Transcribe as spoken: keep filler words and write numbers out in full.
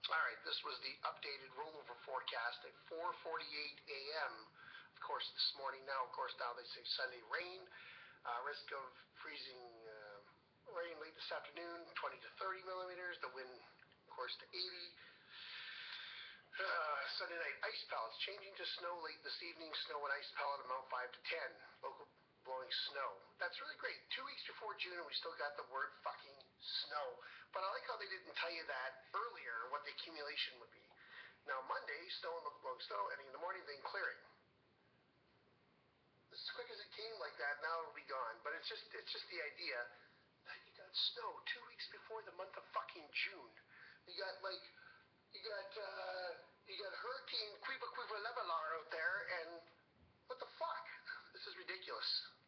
All right, this was the updated rollover forecast at four forty-eight a m Of course, this morning now, of course, now they say Sunday rain. Uh, risk of freezing uh, rain late this afternoon, twenty to thirty millimeters. The wind, of course, to eighty. Uh, Sunday night ice pellets changing to snow late this evening. Snow and ice pellet amount five to ten. Local blowing snow. That's really great. Two weeks before June and we still got the word fucking snow. But I like how they didn't tell you that earlier, what the accumulation would be. Now Monday, snow and local blowing snow, and in the morning then clearing. As quick as it came like that, now it'll be gone. But it's just it's just the idea that you got snow two weeks before the month of fucking June. You got like you got uh you got Hurricane Quiva Quiva Levelar out there, and what the fuck? This is ridiculous.